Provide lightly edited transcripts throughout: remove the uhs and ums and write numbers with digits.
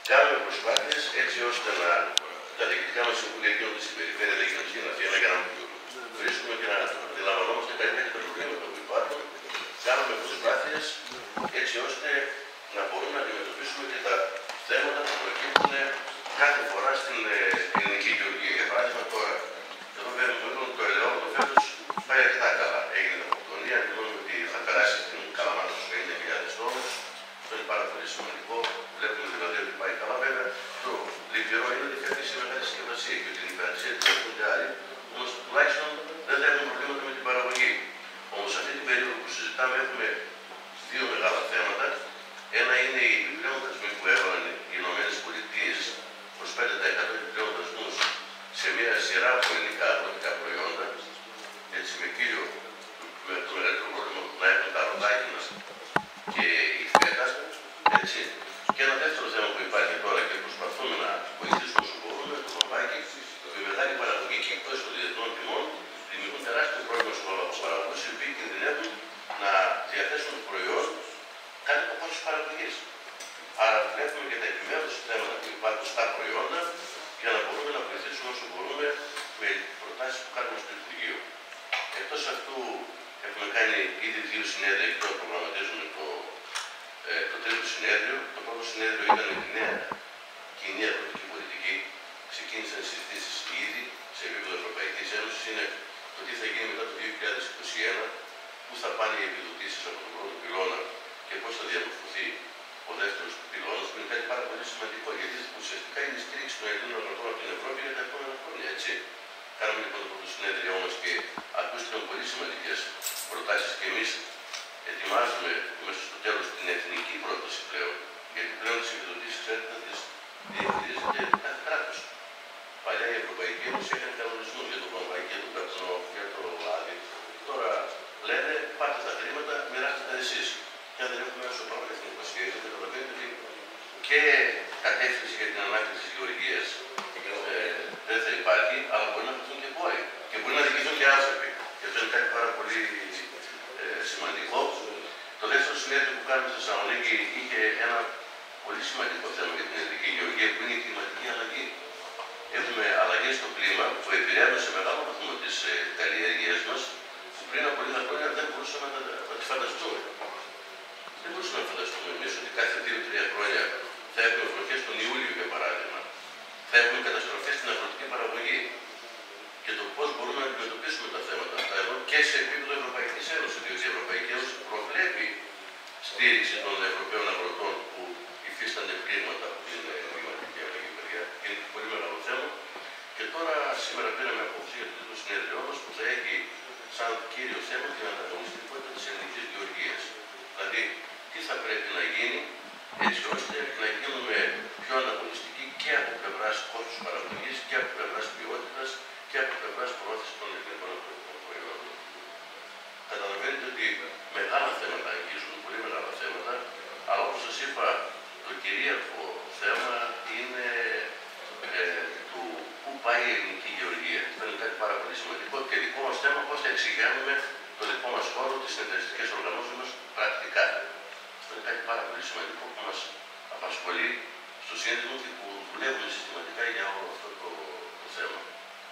Κάνουμε προσπάθειες έτσι ώστε να τα διοικητικά μας συμβούλια γίνονται στην περιφέρεια, δεν γίνονται στην Αθήνα για να βρίσκουμε και να αντιλαμβανόμαστε καλύτερα και τα προβλήματα που υπάρχουν. Κάνουμε προσπάθειες έτσι ώστε να μπορούμε να αντιμετωπίσουμε και τα θέματα που προκύπτουν κάθε φορά στην ελληνική γεωργία. Για παράδειγμα, τώρα, εδώ βλέπουμε το ελαιόλαδο φέτος πάει αρκετά καλά. Έγινε δρομοκτονία, αντιλαμβάνουμε ότι θα περάσει στην Καλαμάτα στους 50.000 τόνους. Αυτό είναι πάρα πολύ σημαντικό. Βλέπουμε δηλαδή ότι πάει καλά. Βέβαια, το λυπηρό είναι ότι θα αφήσει μεγάλη συσκευασία και ότι την υπηρεσία την έχουν άλλοι. Όμως τουλάχιστον δεν θα έχουμε προβλήματα με την παραγωγή. Όμως αυτή την περίοδο που συζητάμε έχουμε δύο μεγάλα θέματα. Ένα είναι οι επιπλέον δασμοί που έβαλαν οι ΗΠΑ, 25% επιπλέον δασμούς σε μια σειρά από ελληνικά αγροτικά προϊόντα, έτσι με κύριο, με το μεγαλύτερο πρόβλημα να έχουν τα ροδάκινα και η φέτα, έτσι. Και ένα δεύτερο θέμα που υπάρχει τώρα και προσπαθούμε να βοηθήσουμε όσο μπορούμε, το παπάκι, με μεγάλη παραγωγή και εκτός των διεθνών τιμών, δημιουργούν τεράστιο πρόβλημα στους παραγωγούς, οι οποίοι κινδυνεύουν να διαθέσουν το προϊόν κάτι από κόστος παραγωγής. Άρα βλέπουμε και τα επιμέρους θέματα που υπάρχουν στα προϊόντα για να μπορούμε να βοηθήσουμε όσο μπορούμε με προτάσεις που κάνουμε στο Υπουργείο. Εκτός αυτού έχουμε κάνει ήδη δύο συνέδρια και τώρα προγραμματίζουμε το τρίτο συνέδριο. Το πρώτο συνέδριο ήταν η νέα κοινή αγροτική πολιτική. Ξεκίνησαν συζητήσεις ήδη σε επίπεδο Ευρωπαϊκής Ένωσης. Είναι το τι θα γίνει μετά το 2021, πού θα πάνε οι επιδοτήσεις από τον πρώτο πυλώνα και πώς θα διαμορφωθεί ο δεύτερος πυλώνας, που είναι κάτι πάρα πολύ σημαντικό, γιατί ουσιαστικά είναι η στήριξη των Ελλήνων αγροτών από την Ευρώπη για τα επόμενα χρόνια. Έτσι. Κάνουμε λοιπόν το πρώτο συνέδριό μας και ακούστηκαν πολύ σημαντικές προτάσεις και εμείς ετοιμάζουμε μέσα στο τέλος την εθνική πρόταση πλέον, γιατί πλέον τις επιδοτήσεις ξέρετε να τις διαχειρίζεται κάθε κράτος. Παλιά η Ευρωπαϊκή Ένωση έκανε κανονισμούς για το βαμβάκι, για τον καπνό, για το λάδι. Τώρα λένε πάρτε τα χρήματα, μοιράστε τα εσείς. Και αν δεν έχουμε ένα σοβαρό εθνικό σχέδιο, καταλαβαίνετε ότι και κατεύθυνση για την ανάκριση της γεωργίας δεν θα υπάρχει, αλλά μπορεί να βρεθούν και πόροι. Και μπορεί να διοικηθούν και άνθρωποι. Και αυτό είναι κάτι πάρα πολύ σημαντικό. Το δεύτερο συνέδριο που κάνουμε στη Θεσσαλονίκη είχε ένα πολύ σημαντικό θέμα για την ελληνική γεωργία, που είναι η κλιματική αλλαγή. Έχουμε αλλαγές στο κλίμα που επηρεάζουν σε μεγάλο βαθμό τις καλλιέργειές μας, που πριν από λίγα χρόνια δεν μπορούσαμε να τις φανταστούμε. Δεν μπορούσαμε να φανταστούμε εμείς ότι κάθε 2-3 χρόνια θα έχουμε βροχές τον Ιούλιο, για παράδειγμα. Θα έχουμε καταστροφές στην αγροτική παραγωγή. Και το πώς μπορούμε να αντιμετωπίσουμε τα θέματα αυτά εδώ και σε επίπεδο Ευρωπαϊκής Ένωσης, διότι η Ευρωπαϊκή Ένωση προβλέπει στήριξη των Ευρωπαίων αγροτών που υφίστανται πλήγματα από την κλιματική αλλαγή. Είναι πολύ μεγάλο θέμα. Και τώρα σήμερα πήραμε απόψη για το τρίτο συνέδριό μας που θα έχει σαν κύριο θέμα την ανταγωνιστικότητα της ελληνικής γεωργίας. Δηλαδή, τι θα πρέπει να γίνει έτσι ώστε να γίνουμε πιο ανταγωνιστικοί και από πλευράς κόστους παραγωγής και από πλευράς ποιότητας και από πλευράς προώθησης των ελληνικών προϊόντων. Καταλαβαίνετε ότι μεγάλα θέματα αγγίζουν, πολύ μεγάλα θέματα, αλλά όπως σας είπα, το κυρίαρχο θέμα είναι του πού πάει η ελληνική γεωργία. Αυτό είναι κάτι πάρα πολύ σημαντικό και δικό μας θέμα πώς θα εξηγιάνουμε το δικό μας χώρο, τις συνεταιριστικές οργανώσεις μας πρακτικά. Αυτό είναι κάτι πάρα πολύ σημαντικό που μας απασχολεί στο σύνδεσμο και που δουλεύουμε συστηματικά για όλο αυτό το θέμα.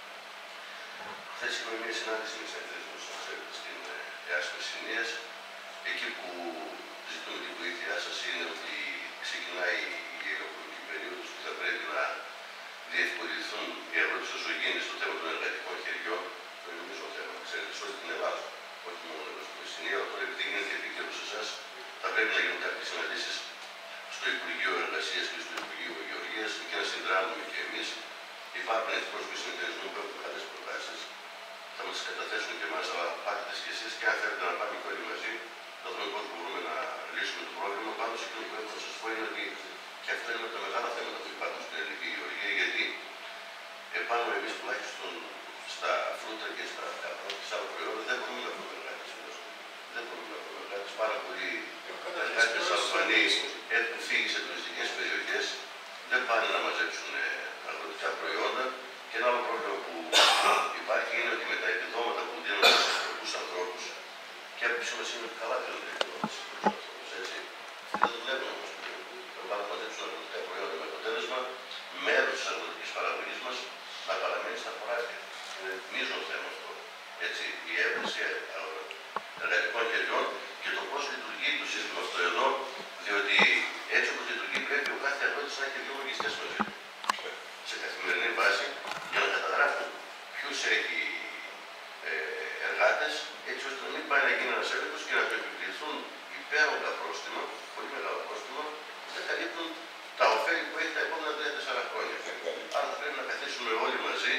Χθες είχαμε μια συνάντηση με τις αντιθέσεις στην ΕΑΣ Μεσσηνίας. Εκεί που ζητούμε τη βοήθειά σας είναι ότι ξεκινάει η αεροπορική περίοδος που θα πρέπει να διευκολυνθούν οι αγρότες όσο γίνεται στο θέμα των εργατικών χεριών. Το είναι νομίζω θέμα, ξέρετε, σε όλη την Ελλάδα, όχι μόνο εδώ στη Μεσσηνία, αλλά τώρα επειδή γίνεται επίκαιρο σε εσάς, θα πρέπει να γίνουν κάποιες συναντήσεις στο Υπουργείο Εργασίας και στο Υπουργείο Γεωργίας και να συνδράμουμε και εμείς. Υπάρχουν εκπρόσωποι συνεταιρισμού που έχουν καλές προτάσεις. Θα μας καταθέσουν και εμάς, αλλά πάτε και εσείς και αν θέλετε να πάμε και όλοι μαζί, θα δούμε πώς μπορούμε να λύσουμε το πρόβλημα. Πάντως, εκείνο που έχω να σας πω είναι ότι και αυτό είναι με τα μεγάλα θέματα που υπάρχουν στην ελληνική γεωργία, γιατί επάνω εμείς τουλάχιστον στα φρούτα και στα καπνό και στα άλλα προϊόντα δεν μπορούμε να βρούμε εργάτες. Δεν μπορούμε να βρούμε εργάτες. Πάρα πολλοί εργάτες Αλβανοί έχουν φύγει σε τουριστικές περιοχές, δεν πάνε να μαζέψουν αγροτικά προϊόντα. Και ένα άλλο πρόβλημα που υπάρχει είναι ότι με τα επιδόματα που δίνουν στους φτωχούς ανθρώπους, και από πίσω μας είναι καλά δίνονται επιδόματα στους φτωχούς ανθρώπους, έτσι. Δεν το δουλεύουν όμως. μείζον θέμα αυτό. Έτσι, η έβρεση εργατικών χεριών και το πώς λειτουργεί το σύστημα αυτό εδώ, διότι έτσι όπως λειτουργεί πρέπει ο κάθε αγρότης να έχει δύο λογιστές μαζί του. Σε καθημερινή βάση για να καταγράφουν ποιους έχει εργάτες, έτσι ώστε να μην πάει να γίνει ένας έλεγχος και να του επιβληθούν υπέρογκα πρόστιμα, πολύ μεγάλο πρόστιμα, που θα καλύπτουν τα ωφέλη που έχει τα επόμενα 3-4 χρόνια. Άρα θα πρέπει να καθίσουμε όλοι μαζί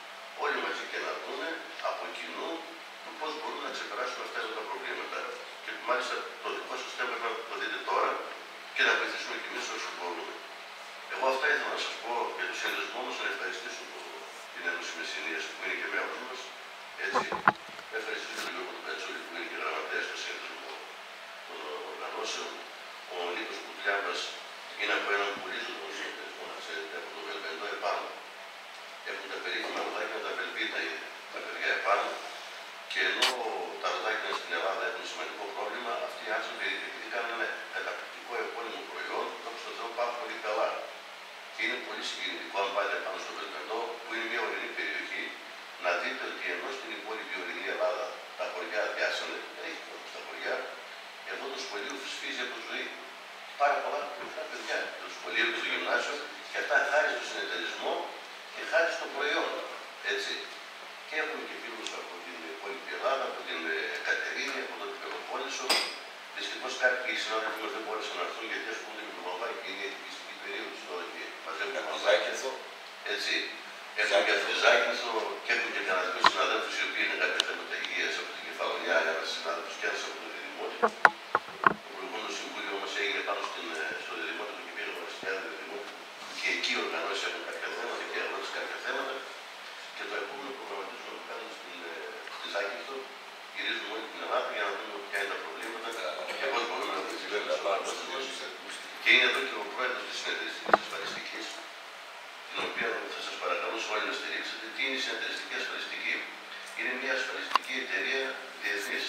και να δούμε από κοινού πώς μπορούμε να ξεπεράσουμε αυτά τα προβλήματα. Και μάλιστα το δικό σας θέμα να το δείτε τώρα και να βοηθήσουμε κι εμείς όσο μπορούμε. Εγώ αυτά ήθελα να σας πω για το σύνδεσμό μας, να ευχαριστήσω την Ένωση Μεσσηνίας που είναι και μέλος μας. Έτσι, ευχαριστήσω τον Γιώργο του Πέτσολη που είναι και γραμματέας στο σύνδεσμο των οργανώσεων. Ο Νίκος Κουτλιάμπας είναι από έναν πολύ ζωντανό σύνδεσμο, να ξέρετε, από το Βελβεντό επάνω. Έχουν τα περίφημα ροδάκια τα Βελβίτα, τα παιδιά επάνω. Και ενώ τα ροδάκια στην Ελλάδα έχουν σημαντικό πρόβλημα, αυτοί οι άνθρωποι επειδή κάνουν ένα καταπληκτικό επώνυμο προϊόν, όπως το Θεό πάνε πολύ καλά. Και είναι πολύ συγκινητικό αν πάτε πάνω στο Βελβεντό, που είναι μια ορεινή περιοχή, να δείτε ότι ενώ στην υπόλοιπη ορεινή Ελλάδα τα χωριά αδειάσανε, δεν έχει κόσμο στα χωριά, εδώ το σχολείο σφίζει από ζωή. Πάρα πολλά μικρά παιδιά. Το σχολείο και το γυμνάσιο, και αυτά χάρη στο συνεταιρισμό και χάρη στο προϊόν. Έτσι. Και έχουμε και φίλους από την υπόλοιπη Ελλάδα, από την Κατερίνη, από τον Πελοπόννησο. Δυστυχώς κάποιοι συνάδελφοι μας δεν μπόρεσαν να έρθουν γιατί ασχολούνται με το μαμβάκι και είναι η επιστημική περίοδο τώρα και μαζεύουν το μαμβάκι. Έτσι. Έχουμε και Φριζάκυνθο και έχουμε και κανένα δύο συναδέλφους οι οποίοι είναι κάποια θέματα υγείας από την Κεφαλονιά, ένας συνάδελφος και ένας από το Διδημότιο. Το προηγούμενο συμβούλιο μας έγινε πάνω στο Διδημότιο και πήρε Μαριστιάδη Διδημότιο. Και εκεί οι οργανώσεις έχουν κάποια θέματα και οι αγρότες κάποια θέματα. Και το επόμενο προγραμματισμό που κάνουμε στη Ζάκυνθο, γυρίζουμε όλη την Ελλάδα για να δούμε ποια είναι τα προβλήματα και πώς μπορούμε να βοηθήσουμε. Και είναι εδώ και ο πρόεδρος της συνεταιριστικής ασφαλιστικής, την οποία θα σας παρακαλούσα όλοι να στηρίξετε. Τι είναι η συνεταιριστική ασφαλιστική? Είναι μια ασφαλιστική εταιρεία διεθνής.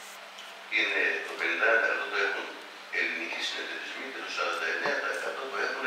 Είναι το 51% το έχουν ελληνικοί συνεταιρισμοί και το 49% το έχουν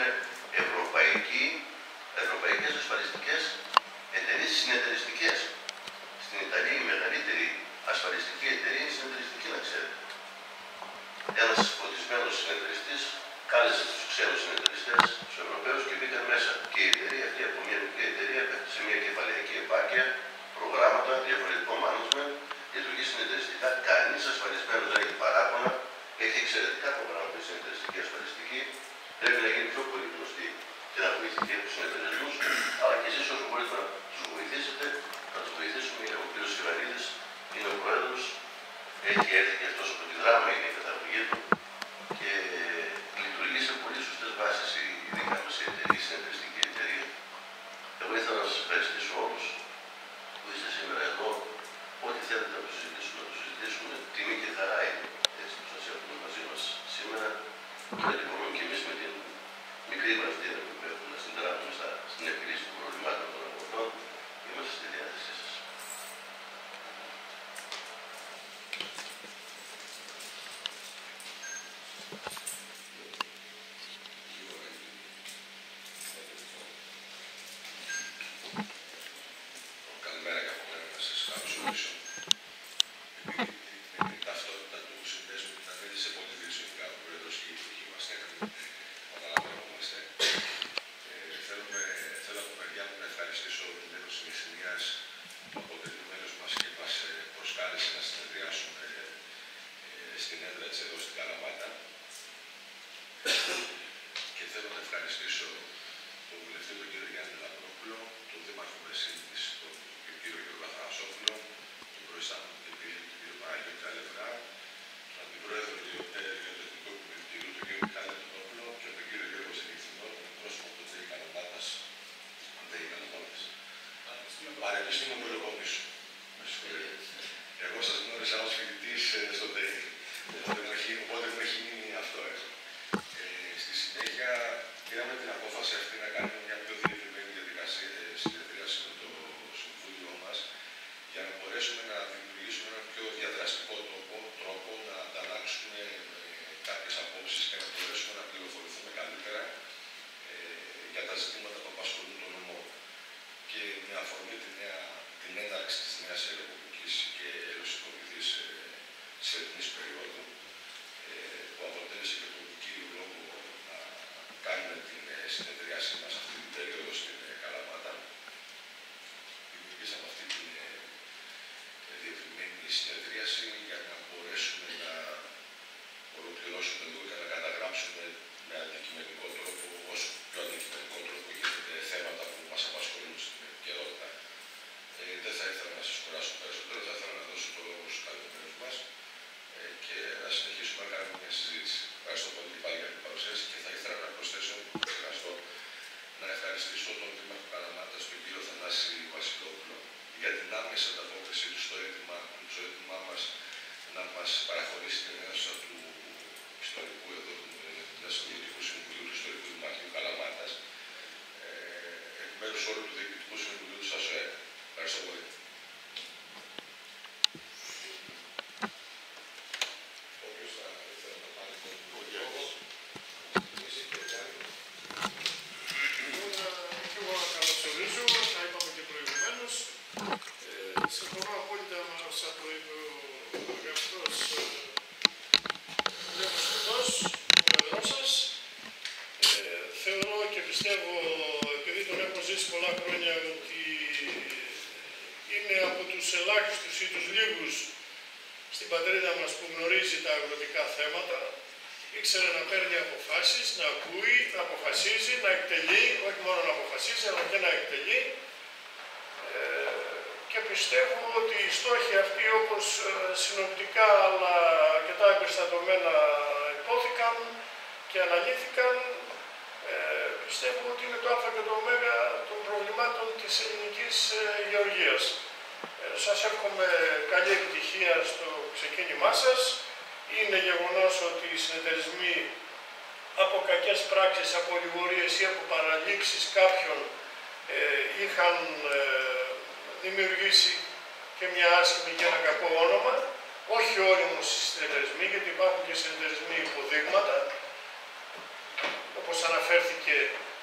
ευρωπαϊκές ασφαλιστικές εταιρείες συνεταιριστικές. Στην Ιταλία η μεγαλύτερη ασφαλιστική εταιρεία είναι συνεταιριστική, να ξέρετε. Ένας φωτισμένος συνεταιριστής κάλεσε τους ξένους συνεταιριστές, τους Ευρωπαίους και μπήκαν μέσα. Και η εταιρεία αυτή από μια μικρή εταιρεία πέφτει σε μια κεφαλαιακή επάρκεια, προγράμματα, διαφορετικό management, λειτουργεί συνεταιριστικά. Κανείς ασφαλισμένος δεν έχει παράπονα. Έχει εξαιρετικά προγράμματα η συνεταιριστική ασφαλιστική. Πρέπει να γίνει πιο πολύ γνωστή και να βοηθηθεί από τους συνεταιρισμούς, αλλά και εσείς όσο μπορείτε να τους βοηθήσετε, να τους βοηθήσουμε. Ο κ. Σιβανίδης είναι ο πρόεδρος, έχει έρθει και αυτός από τη Δράμα, είναι η καταγωγή του και λειτουργεί σε πολύ σωστές βάσεις η δικά μας εταιρεία, η συνεταιριστική εταιρεία. Εγώ ήθελα να σας ευχαριστήσω όλους που είστε σήμερα εδώ. Ό,τι θέλετε να το συζητήσουμε, να το συζητήσουμε. Τιμή και χαρά είναι έτσι που σας έχουμε μαζί μας σήμερα. Γιατί μπορούμε και εμείς με την μικρή βαρτίδα που έχουμε να συνδράμουμε στην επίλυση των προβλημάτων των αγροτών. Είμαστε στη διάθεσή σας. Καλημέρα και από μένα να σας καλωσορίσω. Η ταυτότητα του συνδέσμου ήταν ήδη σε πολύ διευθυντικά ο πρόεδρος και η υπουργή μας καταλαβαίνομαστε. Θέλω από παιδιά μου να ευχαριστήσω την Ένωση Μεσσηνίας που αποτελεί μέλος μας και μας προσκάλεσε να συνεδριάσουμε στην έδρα της εδώ στην Καλαμάτα. Και θέλω να ευχαριστήσω τον βουλευτή τον κύριο Γιάννη Λαμπρόπουλο, τον δήμαρχο Μεσσήνης, τον κύριο Γιώργο Αθανασόπουλο, τον προϊστάμενο του κύριο Παναγιώτη Αλευρά, τον αντιπρόεδρο του Εθνικού Επιτελείου του κύριο Μιχάλη Τονόπουλο και τον κύριο Γιώργο Συνηθινό, τον πρόσωπο του ΤΕΙ Καλαμάτας, Πανεπιστήμιο Πελοποννήσου. Εγώ σας γνώρισα ως φοιτητής στο ΤΕΙ, οπότε μου έχει μείνει αυτό. Στη συνέχεια πήραμε την απόφαση αυτή να κάνουμε μια πιο διευρυμένη διαδικασία συνεδρίαση με το Συμβούλιο μας για να μπορέσουμε να δημιουργήσουμε ένα πιο διαδραστικό τρόπο να ανταλλάξουμε κάποιες απόψεις και να μπορέσουμε να πληροφορηθούμε καλύτερα για τα ζητήματα που απασχολούν τον νομό. Και με αφορμή την έναρξη συνεδρίασή μας αυτή την περίοδο στην Καλαμάτα. Δημιουργήσαμε αυτή την διευρυμένη συνεδρίαση για να μπορέσουμε να ολοκληρώσουμε λίγο και να καταγράψουμε με αντικειμενικό τρόπο, όσο πιο αντικειμενικό τρόπο γίνεται θέματα που μας απασχολούν στην επικαιρότητα. Δεν θα ήθελα να σας κουράσω περισσότερο, θα ήθελα να δώσω το λόγο στους καλεσμένους μας και να συνεχίσουμε να κάνουμε μια συζήτηση. Ευχαριστώ πολύ και πάλι για την παρουσίαση και θα ήθελα να προσθέσω να ευχαριστήσω τον Δήμαρχο Καλαμάτας, τον κύριο Θανάση Βασιλόπουλο, για την άμεση ανταπόκριση του στο αίτημά μας να μας παραχωρήσει την αίθουσα του ιστορικού εδώ, του Διοικητικού Συμβουλίου του Ιστορικού Δημαρχείου Καλαμάτας, εκ μέρους όλου του Διοικητικού Συμβουλίου του ΣΑΣΟΕ. Ευχαριστώ πολύ. Συμφωνώ απόλυτα με όσα το είπε ο αγαπητός Λεύκος, ο πρόεδρός σας. Θεωρώ και πιστεύω, επειδή τον έχω ζήσει πολλά χρόνια, ότι είναι από τους ελάχιστους ή τους λίγους στην πατρίδα μας που γνωρίζει τα αγροτικά θέματα. Ήξερε να παίρνει αποφάσεις, να ακούει, να αποφασίζει, να εκτελεί, όχι μόνο να αποφασίζει, αλλά και να εκτελεί. Και πιστεύω ότι οι στόχοι αυτοί, όπως συνοπτικά αλλά αρκετά εμπεριστατωμένα υπόθηκαν και αναλύθηκαν, πιστεύω ότι είναι το α και το ω των προβλημάτων της ελληνικής γεωργίας. Σας εύχομαι καλή επιτυχία στο ξεκίνημά σας. Είναι γεγονός ότι οι συνεταιρισμοί από κακές πράξεις, από λιγορίες ή από παραλήψεις κάποιων είχαν δημιουργήσει και μια άσχημη και ένα κακό όνομα. Όχι όλοι όμως οι συνεταιρισμοί, γιατί υπάρχουν και συνεταιρισμοί υποδείγματα, όπως αναφέρθηκε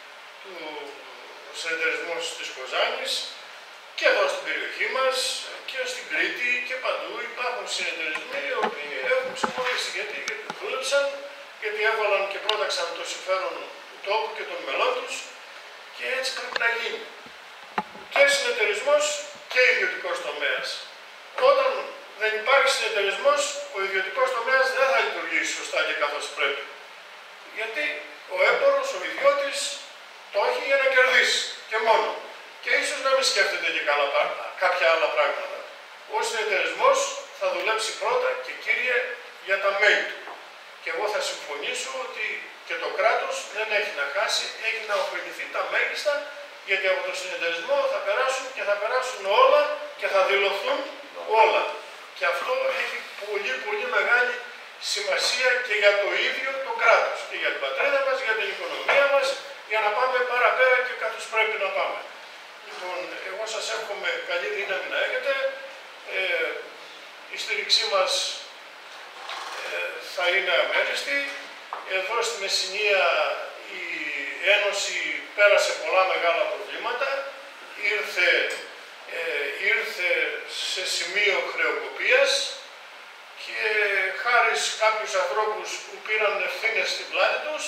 ο συνεταιρισμός της Κοζάνης, και εδώ στην περιοχή μας και στην Κρήτη και παντού υπάρχουν συνεταιρισμοί οι οποίοι έχουν συμφωνήσει. Γιατί δούλεψαν, γιατί έβαλαν και πρόταξαν το συμφέρον του τόπου και των μελών τους και έτσι πρέπει να γίνει. Και συνεταιρισμός και ιδιωτικός τομέας. Όταν δεν υπάρχει συνεταιρισμός, ο ιδιωτικός τομέας δεν θα λειτουργήσει σωστά και καθώς πρέπει. Γιατί ο έμπορος, ο ιδιώτης, το έχει για να κερδίσει και μόνο. Και ίσως να μην σκέφτεται και κάποια άλλα πράγματα. Ο συνεταιρισμός θα δουλέψει πρώτα και κύριε για τα μέλη του. Και εγώ θα συμφωνήσω ότι και το κράτος δεν έχει να χάσει, έχει να ωφεληθεί τα μέγιστα, γιατί από το συνεταιρισμό θα περάσουν και θα περάσουν όλα και θα δηλωθούν όλα. Και αυτό έχει πολύ πολύ μεγάλη σημασία και για το ίδιο το κράτος και για την πατρίδα μας, για την οικονομία μας, για να πάμε παραπέρα και καθώς πρέπει να πάμε. Λοιπόν, εγώ σας εύχομαι καλή δύναμη να έχετε. Η στήριξή μας θα είναι αμέριστη. Εδώ στη Μεσσηνία η Ένωση πέρασε πολλά μεγάλα προβλήματα. Ήρθε σε σημείο χρεοκοπίας και χάρη σε κάποιους ανθρώπους που πήραν ευθύνες στην πλάτη τους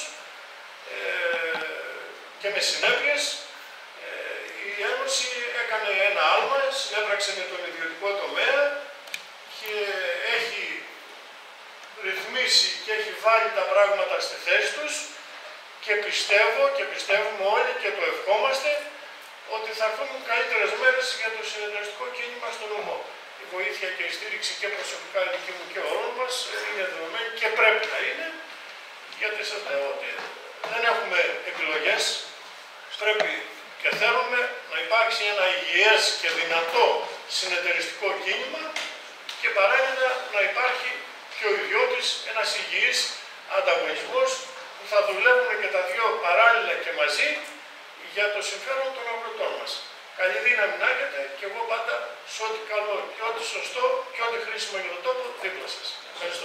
και με συνέπειες, η Ένωση έκανε ένα άλμα, συνέπραξε με τον ιδιωτικό τομέα και έχει ρυθμίσει και έχει βάλει τα πράγματα στη θέση τους και πιστεύουμε όλοι και το ευχόμαστε ότι θα έρθουν καλύτερες μέρες για το συνεταιριστικό κίνημα στο νομό. Η βοήθεια και η στήριξη και προσωπικά δική μου και όλων μας είναι δεδομένη και πρέπει να είναι, γιατί σας λέω ότι δεν έχουμε επιλογές. Πρέπει και θέλουμε να υπάρξει ένα υγιές και δυνατό συνεταιριστικό κίνημα και παράλληλα να υπάρχει και ο ιδιώτης ένας υγιής ανταγωνισμός που θα δουλεύουμε και τα δύο παράλληλα και μαζί για το συμφέρον των αγροτών μας. Καλή δύναμη να έχετε και εγώ πάντα σε ό,τι καλό και ό,τι σωστό και ό,τι χρήσιμο για τον τόπο δίπλα σας. Ευχαριστώ.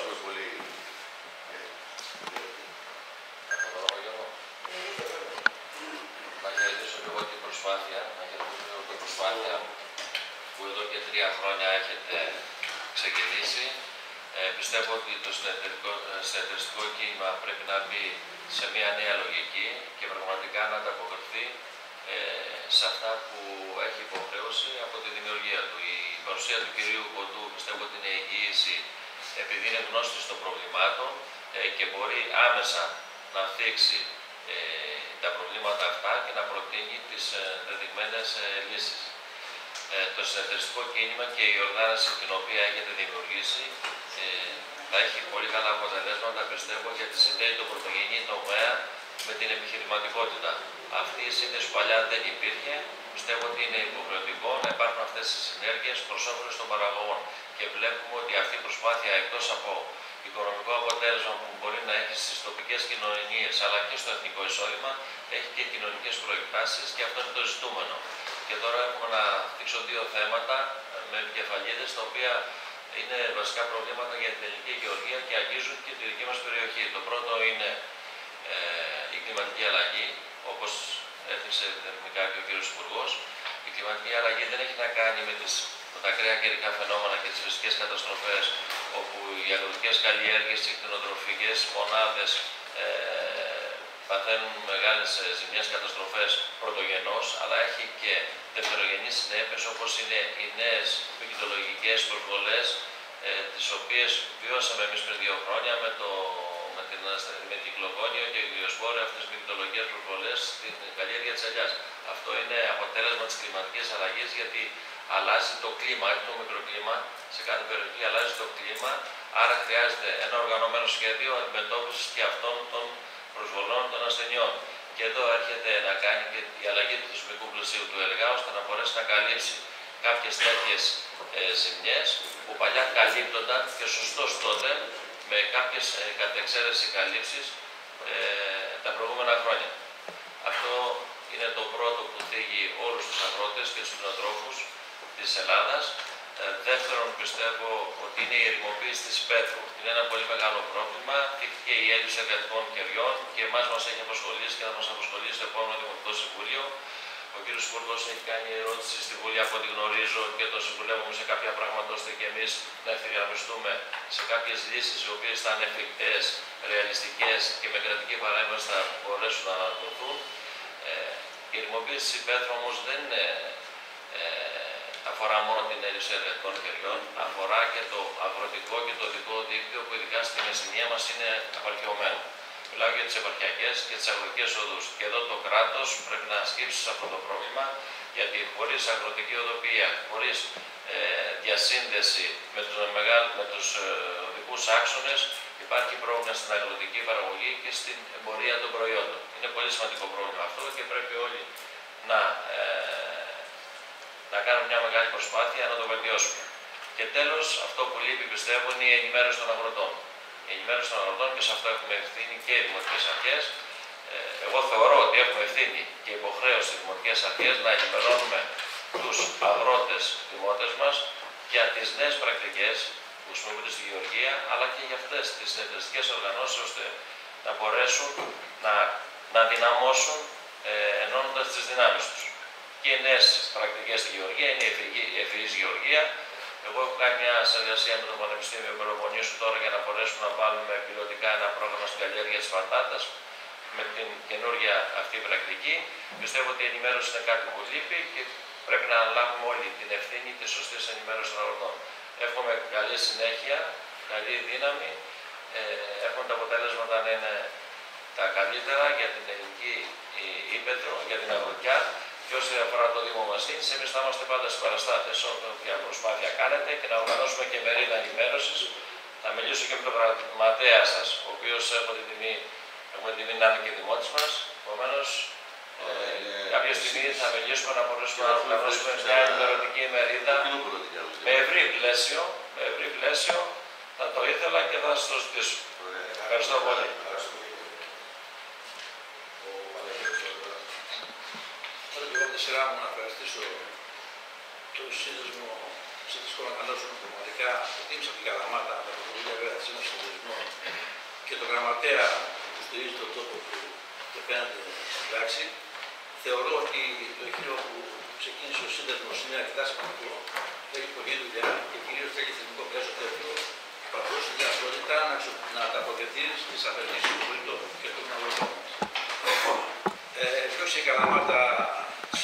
Να χαιρετήσω και εγώ την προσπάθεια, που εδώ και 3 χρόνια έχετε ξεκινήσει. Πιστεύω ότι το συνεταιριστικό κίνημα πρέπει να μπει σε μια νέα λογική και πραγματικά να σε αυτά που έχει υποχρέωση από τη δημιουργία του. Η παρουσία του κυρίου Κοντού πιστεύω ότι είναι εγγύηση, επειδή είναι γνώστης των προβλημάτων και μπορεί άμεσα να θίξει τα προβλήματα αυτά και να προτείνει τις δεδειγμένες λύσεις. Το συνεταιριστικό κίνημα και η οργάνωση την οποία έχετε δημιουργήσει θα έχει πολύ καλά αποτελέσματα, πιστεύω, για τη συνδέει τον πρωτογενή τομέα με την επιχειρηματικότητα. Αυτή η σύνδεση που παλιά δεν υπήρχε, πιστεύω ότι είναι υποχρεωτικό να υπάρχουν αυτές οι συνέργειες προς όφελος των παραγωγών. Και βλέπουμε ότι αυτή η προσπάθεια, εκτός από οικονομικό αποτέλεσμα που μπορεί να έχει στις τοπικές κοινωνίες αλλά και στο εθνικό εισόδημα, έχει και κοινωνικές προεκβάσεις και αυτό είναι το ζητούμενο. Και τώρα έχουμε να δείξω δύο θέματα με επικεφαλίδες, τα οποία είναι βασικά προβλήματα για την ελληνική γεωργία και αγγίζουν και τη δική μας περιοχή. Το πρώτο είναι η κλιματική αλλαγή, όπως έθιξε θερμικά και ο κ. Υπουργός. Η κλιματική αλλαγή δεν έχει να κάνει με τα ακραία καιρικά φαινόμενα και τις φυσικές καταστροφές, όπου οι αγροτικές καλλιέργειες, οι κτηνοτροφικές μονάδες παθαίνουν μεγάλες ζημιές, καταστροφές πρωτογενώς, αλλά έχει και δευτερογενείς συνέπειες, όπως είναι οι νέες ποικιλολογικές προσβολές, τις οποίες βιώσαμε εμείς πριν 2 χρόνια με την κυκλοκόνιο και η γλυοσπόρια, αυτές τις ποικιλολογικές προσβολές στην καλλιέργεια της ελιάς. Αυτό είναι αποτέλεσμα της κλιματικής αλλαγής, γιατί αλλάζει το κλίμα, όχι το μικροκλίμα, σε κάθε περιοχή αλλάζει το κλίμα, άρα χρειάζεται ένα οργανωμένο σχέδιο αντιμετώπισης και αυτών των προσβολών των ασθενειών. Και εδώ έρχεται να κάνει και η αλλαγή του θεσμικού πλαισίου του ΕΛΓΑ, ώστε να μπορέσει να καλύψει κάποιες τέτοιες ζημιές που παλιά καλύπτονταν και σωστός τότε με κάποιες κατεξαίρεση καλύψεις τα προηγούμενα χρόνια. Αυτό είναι το πρώτο που θίγει όλους τους αγρότες και τους κτηνοτρόφους της Ελλάδας. Δεύτερον, πιστεύω ότι είναι η ερημοποίηση της υπαίθρου. Είναι ένα πολύ μεγάλο πρόβλημα. Θύχτηκε η έλλειψη εργατικών κεριών και εμάς μας έχει απασχολήσει και θα μας απασχολήσει στο επόμενο Δημοτικό Συμβούλιο. Ο κ. Υπουργός έχει κάνει ερώτηση στη Βουλή, από ό,τι γνωρίζω, και το συμβουλεύουμε σε κάποια πράγματα, ώστε και εμείς να ευθυγραμμιστούμε σε κάποιες λύσεις οι οποίες θα είναι εφικτές, ρεαλιστικές και με κρατική παρέμβαση θα μπορέσουν να αναδοθούν. Η ερημοποίηση της υπαίθρου όμως δεν αφορά μόνο την έλλειψη εργατικών κεριών, αφορά και το αγροτικό και το οδικό δίκτυο που ειδικά στη Μεσσηνία μας είναι απαρχαιωμένο. Μιλάω για τις επαρχιακές και τις αγροτικές οδούς. Και εδώ το κράτος πρέπει να ασκήσει σε αυτό το πρόβλημα, γιατί χωρίς αγροτική οδοποιία, χωρίς διασύνδεση με τους οδικούς άξονες, υπάρχει πρόβλημα στην αγροτική παραγωγή και στην εμπορία των προϊόντων. Είναι πολύ σημαντικό πρόβλημα αυτό και πρέπει όλοι να κάνουμε μια μεγάλη προσπάθεια να το βελτιώσουμε. Και τέλος, αυτό που λείπει, πιστεύω, είναι η ενημέρωση των αγροτών. Η ενημέρωση των αγροτών, και σε αυτό έχουμε ευθύνη και οι δημοτικές αρχές. Εγώ θεωρώ ότι έχουμε ευθύνη και υποχρέωση οι δημοτικές αρχές να ενημερώνουμε τους αγρότες δημότες μας για τις νέες πρακτικές που χρησιμοποιούνται στη γεωργία, αλλά και για αυτές τις συνεταιριστικές οργανώσεις, ώστε να μπορέσουν να δυναμώσουν ενώνοντας τις δυνάμεις τους. Και οι νέες πρακτικές στη γεωργία είναι η ευφυής γεωργία. Εγώ έχω κάνει μια συνεργασία με το Πανεπιστήμιο Πελοποννήσου τώρα για να μπορέσουμε να βάλουμε πιλωτικά ένα πρόγραμμα στην καλλιέργεια της πατάτας με την καινούργια αυτή πρακτική. Πιστεύω ότι η ενημέρωση είναι κάτι που λείπει και πρέπει να αναλάβουμε όλη την ευθύνη της σωστής ενημέρωσης των αγροτών. Εύχομαι καλή συνέχεια, καλή δύναμη. Εύχομαι τα αποτέλεσματα να είναι τα καλύτερα για την ελληνική ύπαιθρο, για την αγροτιά. Και όσοι αφορά το Δήμο Μασίνης, εμείς θα είμαστε πάντα στις παραστάτες όποια προσπάθεια κάνετε και να οργανώσουμε και μερίδα ενημέρωσης. Θα μιλήσω και με τον γραμματέα σας, ο οποίος έχουμε την τιμή να είναι και δημότης μας. Επομένως, κάποια στιγμή θα μιλήσουμε να μπορέσουμε να οργανώσουμε μια ενημερωτική μερίδα με ευρύ πλαίσιο. Θα το ήθελα και θα σας το ζητήσω. Ευχαριστώ πολύ. Τη σειρά μου να ευχαριστήσω το Σύνδεσμο Συνδετικών Οργανώσεων που πραγματικά προτίμησαν την Καλαμάτα με το πρωτοβουλία βέβαια της Ένωσης Συνδεσμών και τον γραμματέα που στηρίζει τον τόπο που και φαίνεται στην πράξη. Θεωρώ ότι το εγχείρημα που ξεκίνησε ο Σύνδεσμος είναι αρκετά σημαντικό. Έχει πολλή δουλειά και κυρίως έχει θεσμικό πλαίσιο τέτοιο που θα δώσει τη δυνατότητα να ανταποκριθεί στις απαιτήσεις του πολιτών και των αγροτών μας. Ποιος η Καλαμάτα σε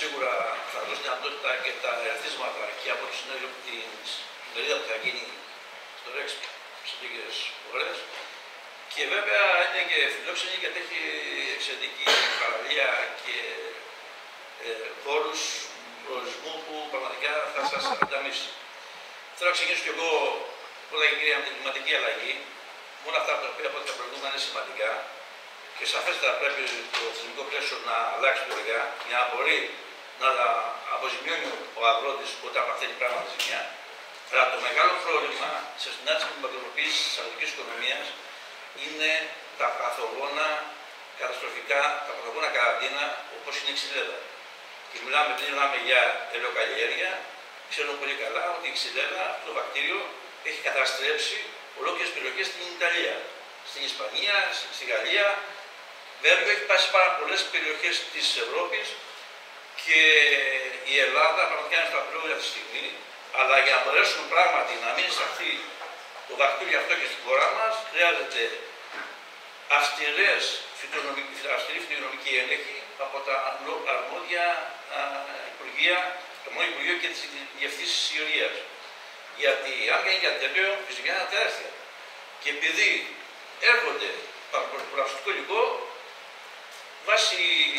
σίγουρα θα δώσει δυνατότητα και τα ερεθίσματα και από την συνεδρία που θα γίνει στο ΡΕΞ σε λίγες ώρες. Και βέβαια είναι και φιλόξενη γιατί έχει εξαιρετική παραλία και χώρους προορισμού που πραγματικά θα σας ανταμείψει. Θέλω να ξεκινήσω κι εγώ πρώτα και κύρια με την κλιματική αλλαγή. Μόνο αυτά τα οποία από τα προηγούμενα είναι σημαντικά και σαφέστατα πρέπει το θεσμικό πλαίσιο να αλλάξει τολικά για να μπορεί να αποζημιώνει ο αγρότης όταν παθαίνει πράγματα ζημιά. Αλλά το μεγάλο πρόβλημα σε συνάντηση με την παγκοσμιοποίηση της αγροτικής οικονομίας είναι τα παθογόνα καταστροφικά, τα παθογόνα καραντίνα όπως είναι η ξυλέλα. Και μιλάμε για ελαιοκαλλιέργεια. Ξέρουμε πολύ καλά ότι η ξυλέλα, το βακτήριο, έχει καταστρέψει ολόκληρες περιοχές στην Ιταλία, στην Ισπανία, στη Γαλλία. Βέβαια έχει πάει σε πάρα πολλές περιοχές της Ευρώπης και η Ελλάδα πραγματικά είναι στο απλό για τη στιγμή. Αλλά για να μπορέσουμε πράγματι να μην εισαχθεί το βακτήριο αυτό και στη χώρα μας, χρειάζεται αυστηρή φυτογειονομική έλεγχη από τα αρμόδια υπουργεία, το μόνο Υπουργείο και τις διευθύνσεις της Υγείας. Γιατί αν κάνει κάτι τέτοιο, η ζημιά είναι τεράστια. Και επειδή έρχονται πολλαπλαστικό υλικό, βάσει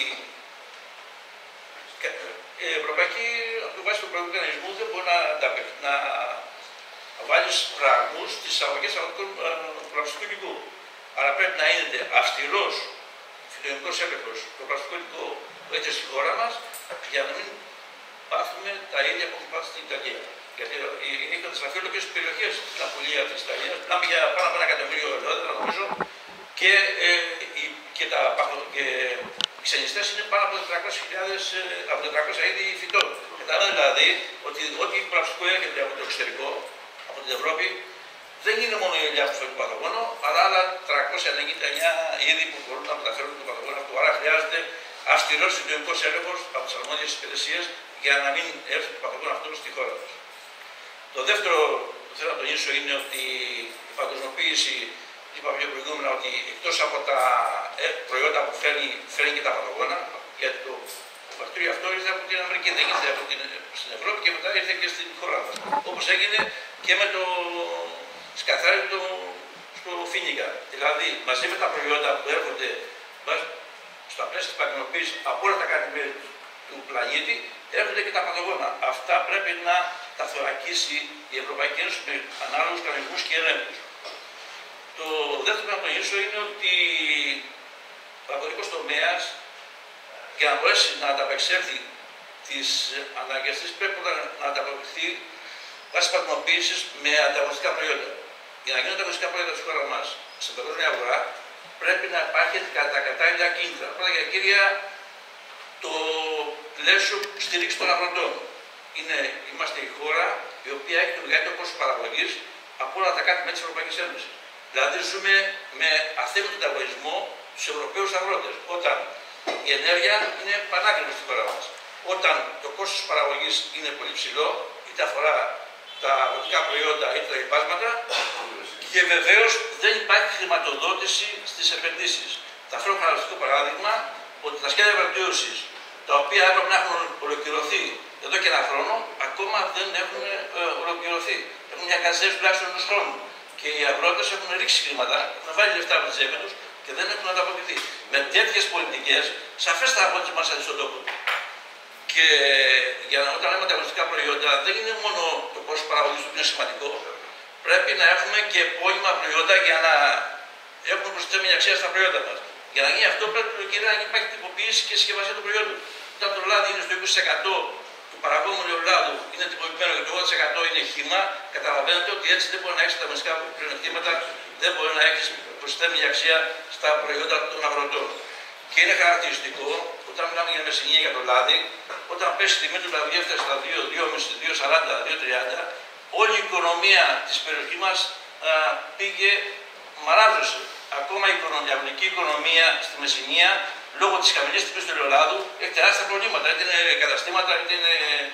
ευρωπαϊκή, από βάση του ευρωπαϊκού κανονισμού δεν μπορεί να βάλεις φραγμούς στις εισαγωγές πολλαπλαστικού υλικού. Άρα πρέπει να είναι αυστηρός φυτογειονομικός έλεγχος το πλαστικό υλικό που έχει στη χώρα μας για να μην πάθουμε τα ίδια που έχουν πάθει στην Ιταλία. Γιατί έχει καταστραφεί όλες τις περιοχές στην απολία της Ιταλίας. Μιλάμε για πάνω από 1 εκατομμύριο ελαιόδερα, νομίζω, και οι ξενιστές είναι πάνω από 400 είδη φυτών. Καταλαβαίνετε δηλαδή ότι ό,τι πλαστικό έρχεται από το εξωτερικό, από την Ευρώπη, δεν είναι μόνο η ελιά που φέρνει το παθογόνο, αλλά άλλα 399 είδη που μπορούν να μεταφέρουν το παθογόνο αυτό. Άρα χρειάζεται αυστηρός φυτογειονομικός έλεγχος από τις αρμόδιες υπηρεσίες για να μην έρθει το παθογόνο αυτό στη χώρα μας. Το δεύτερο που θέλω να τονίσω είναι ότι η παγκοσμιοποίηση, είπαμε πιο προηγούμενα, ότι εκτός από τα προϊόντα που φέρνει και τα παθογόνα, γιατί το βακτήριο αυτό ήρθε από την Αμερική, δεν ήρθε στην Ευρώπη και μετά ήρθε και στην χώρα μας. Όπως έγινε και με το σκαθάρι στο Φίνικα. Δηλαδή, μαζί με τα προϊόντα που έρχονται στα πλαίσια της παγκοσμιοποίησης από όλα τα κράτη-μέλη του πλανήτη, έρχονται και τα παθογόνα. Αυτά πρέπει να τα θωρακίσει η Ευρωπαϊκή Ένωση με ανάλογους κανονισμούς και ελέγχους. Το δεύτερο που να τονίσω είναι ότι ο αγροτικός τομέας για να μπορέσει να ανταπεξέλθει τις ανάγκες της πρέπει να ανταποκριθεί βάσει παγκοσμιοποίησης με ανταγωνιστικά προϊόντα. Για να γίνουν ανταγωνιστικά προϊόντα στη χώρα μας στην παγκόσμια αγορά πρέπει να υπάρχει τα κατάλληλα κίνητρα. Πρώτα και κύρια, το πλαίσιο στήριξη των αγροτών. Είμαστε η χώρα η οποία έχει το μεγαλύτερο κόστος παραγωγής από όλα τα κράτη-μέλη της Ευρωπαϊκής Ένωσης. Δηλαδή, ζούμε με αθέμητο ανταγωνισμό στους Ευρωπαίους αγρότες. Όταν η ενέργεια είναι πανάκριβη στη χώρα μας. Όταν το κόστος παραγωγής είναι πολύ ψηλό, είτε αφορά τα αγροτικά προϊόντα είτε τα λοιπάσματα, και βεβαίως δεν υπάρχει χρηματοδότηση στις επενδύσεις. Θα φέρω χαρακτηριστικό παράδειγμα ότι τα σχέδια βελτίωσης, τα οποία έπρεπε να έχουν ολοκληρωθεί εδώ και 1 χρόνο, ακόμα δεν έχουν ολοκληρωθεί. Έχουν μια καθυστέρηση τουλάχιστον 1 χρόνου. Και οι αγρότες έχουν ρίξει χρήματα, έχουν βάλει λεφτά από τις τσέπες τους και δεν έχουν ανταποκριθεί. Με τέτοιες πολιτικές, σαφέστατα αγρότες μας στον τόπο. Και όταν λέμε ανταγωνιστικά προϊόντα, δεν είναι μόνο το κόστος παραγωγής που είναι σημαντικό. Πρέπει να έχουμε και επώνυμα προϊόντα για να έχουμε προσθέμενη αξία στα προϊόντα μας. Για να γίνει αυτό, πρέπει να υπάρχει τυποποίηση και συσκευασία των προϊόντων. Όταν το λάδι είναι στο 20% του παραγόμενου ελαιολάδου είναι τυποποιημένο και το 80% είναι χύμα, καταλαβαίνετε ότι έτσι δεν μπορεί να έχει ανταγωνιστικά πλεονεκτήματα, δεν μπορεί να έχει προσθέμενη αξία στα προϊόντα των αγροτών. Και είναι χαρακτηριστικό, όταν μιλάμε για μεσηνία για το λάδι, όταν πέσει η τιμή του λαδιού έφτασε στα 2,5, 2,40, 2,30, όλη η οικονομία της περιοχής μας πήγε, μαράζωσε. Ακόμα η αγροτική οικονομία στη Μεσσηνία, λόγω της χαμηλής τιμής του ελαιολάδου, έχει τεράστια προβλήματα. Είτε είναι καταστήματα, είτε είναι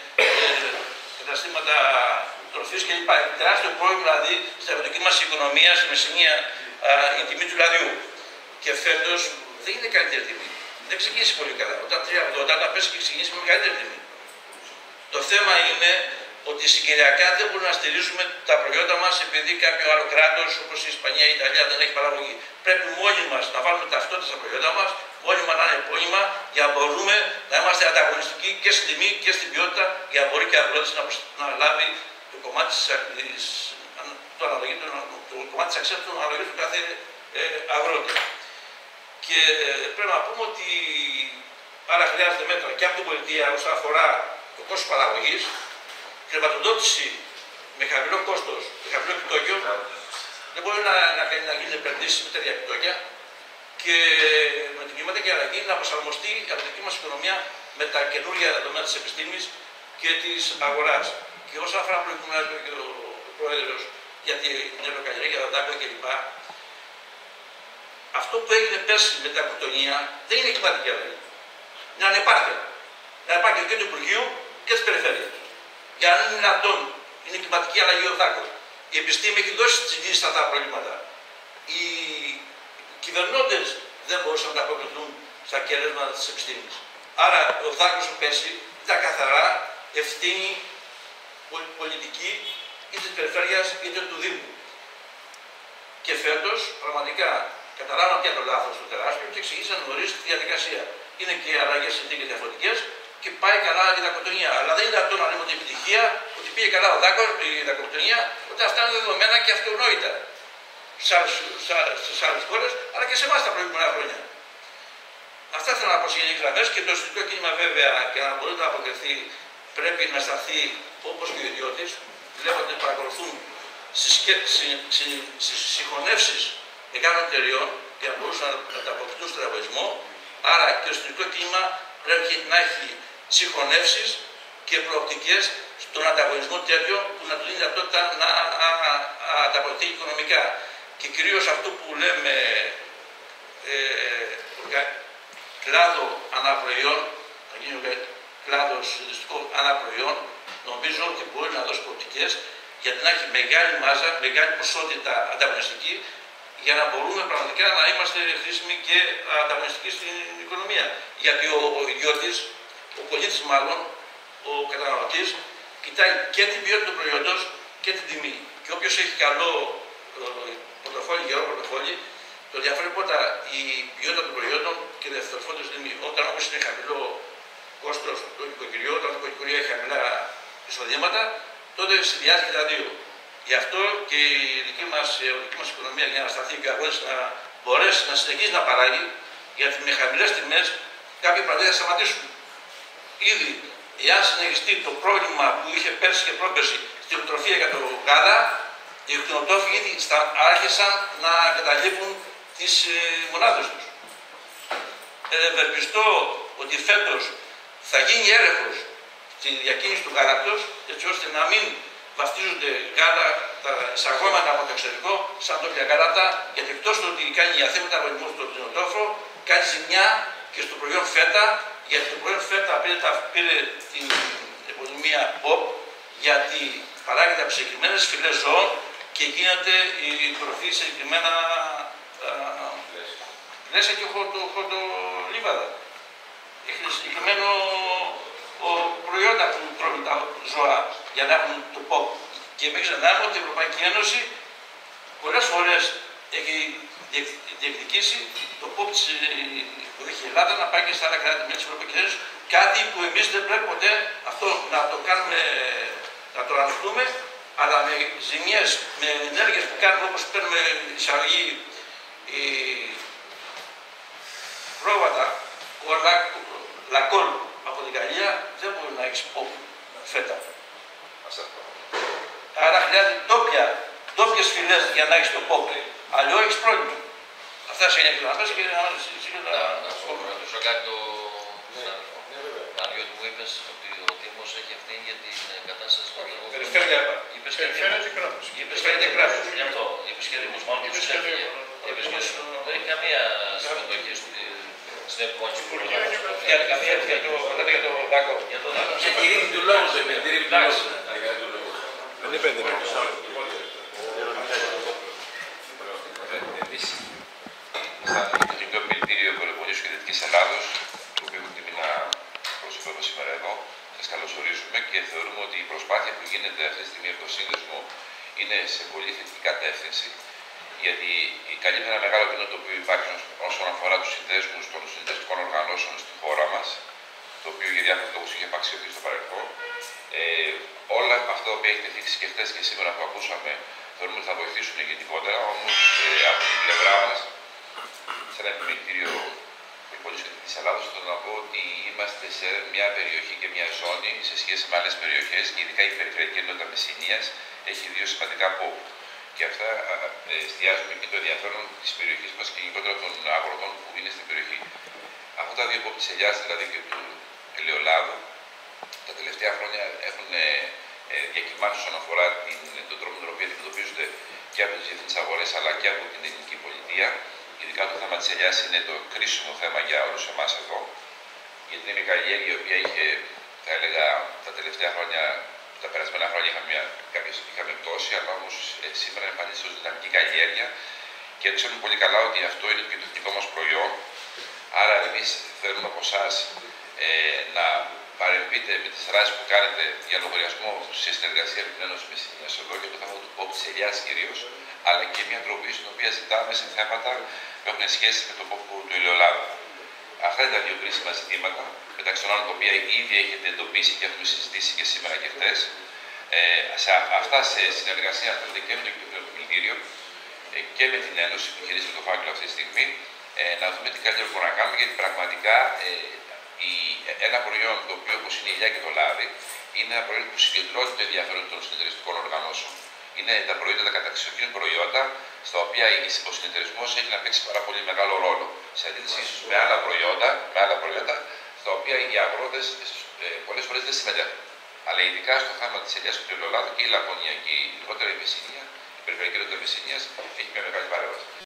καταστήματα τροφής κλπ. Έχει τεράστιο πρόβλημα δηλαδή στην αγροτική μας οικονομία, στη Μεσσηνία, η τιμή του λαδιού. Και φέτος δεν είναι καλύτερη τιμή. δεν ξεκίνησε πολύ καλά. Όταν 3,80 πέσει και ξεκίνησε με μεγαλύτερη τιμή. Το θέμα είναι ότι συγκυριακά δεν μπορούμε να στηρίζουμε τα προϊόντα μας επειδή κάποιο άλλο κράτος όπως η Ισπανία ή η Ιταλία δεν έχει παραγωγή. Πρέπει μόνοι μας να βάλουμε ταυτότητα στα προϊόντα μας, μόνοι μας να είναι επώνυμα για να μπορούμε να είμαστε ανταγωνιστικοί και στην τιμή και στην ποιότητα για να μπορεί και ο αγρότης να λάβει το κομμάτι της αξίας του αναλογής του κάθε αγρότη. Και πρέπει να πούμε ότι άρα χρειάζεται μέτρα και από την πολιτεία όσον αφορά το κόστος παραγωγής, χρηματοδότηση με χαμηλό κόστος, με χαμηλό επιτόκιο. Δεν μπορεί να γίνουν επενδύσεις με τέτοια επιτόκια και με την κλιματική αλλαγή να προσαρμοστεί η αγροτική μας οικονομία με τα καινούργια δεδομένα της επιστήμης και της αγοράς. Και όσον αφορά προηγούμενα και ο Πρόεδρος για την νεροκαλλιέργεια, για τα τάκο κλπ. Αυτό που έγινε πέρσι με τα κουτονία δεν είναι κλιματική αλλαγή. Είναι ανεπάρκεια. Να υπάρχει και του Υπουργείου και της Περιφέρειας. Για να είναι δυνατόν, είναι κλιματική αλλαγή ο δάκος. Η επιστήμη έχει δώσει τις λύσεις στα τα προβλήματα. Οι κυβερνώντες δεν μπορούσαν να ανταποκριθούν στα κέρδη της επιστήμης. Άρα ο δάκος του πέρσι ήταν καθαρά ευθύνη πολιτική είτε της Περιφέρειας είτε του Δήμου. Και φέτος πραγματικά καταλάβαν πια το λάθος του τεράστιου και εξηγήσαν νωρίς τη διαδικασία. Είναι και αλλαγές συνθήκες διαφορετικές και πάει καλά η δακοκτονία. Αλλά δεν είναι δυνατόν να λέμε ότι η επιτυχία, ότι πήγε καλά η δακοκτονία, όταν αυτά είναι δεδομένα και αυτονόητα στις άλλες χώρες, αλλά και σε εμάς τα προηγούμενα χρόνια. Αυτά θέλω να πω σε γενικές γραμμές και το ιστορικό κίνημα βέβαια για να μπορεί να αποκριθεί πρέπει να σταθεί όπως και ο ιδιώτης. Βλέπω ότι παρακολουθούν στις συγχωνεύσεις μεγάλων εταιριών για να μπορούσαν να ανταποκριθούν στον ανταγωνισμό. Άρα και το ιστορικό κίνημα πρέπει να έχει συγχωνεύσεις και προοπτικές στον ανταγωνισμό τέτοιο που να του δίνει δυνατότητα να ανταποκριθεί οικονομικά. Και κυρίως αυτό που λέμε κλάδο αναπροϊόν, να γίνει κλάδος αναπροϊόν, νομίζω ότι μπορεί να δώσει προοπτικές γιατί να έχει μεγάλη μάζα, μεγάλη ποσότητα ανταγωνιστική για να μπορούμε πραγματικά να είμαστε χρήσιμοι και ανταγωνιστικοί στην οικονομία. Γιατί ο ιδιώτης, ο πολίτης μάλλον, ο καταναλωτής, κοιτάει και την ποιότητα του προϊόντος και την τιμή. Και όποιος έχει καλό πορτοφόλι, γερό πορτοφόλι, το ενδιαφέρει πρώτα η ποιότητα των προϊόντων και δευτεροφόντως τιμή. Όταν όμως είναι χαμηλό κόστος του οικοκυριού, όταν το οικοκυριό έχει χαμηλά εισοδήματα, τότε συνδυάζει και τα δύο. Γι' αυτό και η δική μας οικονομία για να σταθεί και ο αγρότης να μπορέσει να συνεχίσει να παράγει, γιατί με χαμηλές τιμές κάποιοι πραγματικά θα σταματήσουν. Ήδη, εάν συνεχιστεί το πρόβλημα που είχε πέρσι και πρόπερσι στην κτηνοτροφία για το γάλα, οι κτηνοτρόφοι ήδη άρχισαν να καταλείπουν τις μονάδες τους. Ευελπιστώ ότι φέτος θα γίνει έλεγχος στη διακίνηση του γάλακτος, έτσι ώστε να μην βαφτίζονται γάλα τα εισαγόμενα από το εξωτερικό, σαν τόπια γάλατα, γιατί εκτός του ότι κάνει αθέμητα αγωνισμό στον κτηνοτρόφο, κάνει ζημιά και στο προϊόν φέτα, γιατί το προϊόν φέτα πήρε την επωνυμία POP, γιατί παράγεται από συγκεκριμένες φυλές ζώων και γίνεται η τροφή σε συγκεκριμένα πλαίσια και χορτολίβαδα. Έχει συγκεκριμένο προϊόντα που τρώνε τα ζώα για να έχουν το POP. Και μην ξεχνάμε ότι η Ευρωπαϊκή Ένωση πολλές φορές έχει διεκδικήσει το POP που έχει η Ελλάδα να πάει και στα άλλα κράτη μέλη της Ευρωπαϊκής Ένωσης. Κάτι που εμείς δεν πρέπει ποτέ αυτό να το κάνουμε, να το ανοιχτούμε, αλλά με ζημιές, με ενέργειες που κάνουμε όπως παίρνουμε εισαγωγή πρόβατα, λακόλ από την Γαλλία, δεν μπορεί να έχεις POP φέτα. Άρα χρειάζεται ντόπιες φυλές για να έχεις το POP. Αλλιώς έχεις πρόβλημα. Αυτά σε είναι κλειδανές και να ρωτήσω κάτι το Παναγιώτη μου είπες ότι ο Δήμος έχει ευθύνη για την κατάσταση των εργοδοτών. Περιφέρεια και κράτος. Είπες και κράτος. Γι' αυτό. Είπες και Δήμος. Μάλλον και τους έφυγε. Δεν έχει καμία συμμετοχή στην επόμενη Υπουργείο. Καμία για το δάκο. Σε κυρίνη του λόγου δεν είναι. Δεν είπε Εμείς είχαμε το Εθνικό Επιμελητήριο Οικολογικής και Δυτικής Ελλάδος και θεωρούμε ότι η προσπάθεια που γίνεται αυτή τη στιγμή από το σύνδεσμο είναι σε πολύ θετική κατεύθυνση, γιατί καλύπτει ένα μεγάλο κοινό το οποίο υπάρχει όσον αφορά τους συνδέσμους των συνδεσμικών οργανώσεων στη χώρα μας, το οποίο για διάφορους λόγους είχε απαξιωθεί στο παρελθόν. Όλα αυτά που έχετε θίξει και χτες και σήμερα που ακούσαμε, θεωρούμε ότι θα βοηθήσουν γενικότερα, όμως από την πλευρά μας, σε ένα επιμελητήριο της Ελλάδος, θέλω να πω ότι είμαστε σε μια περιοχή και μια ζώνη σε σχέση με άλλες περιοχές, και ειδικά η περιφερειακή ενότητα Μεσσηνίας έχει δύο σημαντικά πόλου. Και αυτά εστιάζουμε και το ενδιαφέρον της περιοχής μας και γενικότερα των αγροτών που είναι στην περιοχή. Αυτά τα δύο πόλη της Ελιάς, δηλαδή και του Ελαιολάδου, τα τελευταία χρόνια έχουν διακυμάνσει όσον αφορά τον τρόπο με τον οποίο αντιμετωπίζονται και από τις διεθνείς αγορές αλλά και από την ελληνική πολιτεία. Ειδικά το θέμα της Ελιάς είναι το κρίσιμο θέμα για όλους εμάς εδώ, γιατί είναι μια καλλιέργεια η οποία είχε, θα έλεγα, τα τελευταία χρόνια, τα περασμένα χρόνια είχαμε πτώση, αλλά όμως σήμερα εμφανίζεται ως δυναμική καλλιέργεια και ξέρουμε πολύ καλά ότι αυτό είναι και το εθνικό μας προϊόν. Άρα, εμείς θέλουμε από εσάς να παρεμβείτε με τις δράσεις που κάνετε για λογαριασμό σε συνεργασία με την Ένωση Μεσσηνίας εδώ για το θέμα του ΠΟΠ της Ελιάς κυρίως, αλλά και μια τροπή στην οποία ζητάμε σε θέματα που έχουν σχέση με το ΠΟΠ του Ελαιολάδου. Αυτά είναι τα δύο κρίσιμα ζητήματα, μεταξύ των άλλων τα οποία ήδη έχετε εντοπίσει και έχουμε συζητήσει και σήμερα και χτες. Αυτά σε συνεργασία και με το Επιμελητήριο και με την Ένωση που χειρίζεται το φάκελο αυτή τη στιγμή, να δούμε τι καλύτερο μπορούμε να κάνουμε, γιατί πραγματικά ένα προϊόν το οποίο, όπως είναι η ηλιά και το λάδι, είναι ένα προϊόν που συγκεντρώνει το ενδιαφέρον των συνεταιριστικών οργανώσεων. Είναι τα προϊόντα, τα καταξιοκήν προϊόντα, στα οποία ο συνεταιρισμός έχει να παίξει πάρα πολύ μεγάλο ρόλο. Σε αντίθεση ίσως με άλλα προϊόντα, στα οποία οι αγρότες πολλές φορές δεν συμμετέχουν. Αλλά ειδικά στο θέμα της Ελιάς και του Ελαιολάδου και η Λακωνία και η λιγότερα η Μεσσηνία, η περιφερειακή ενότητα Μεσσηνίας, έχει μια μεγάλη παρέμβαση.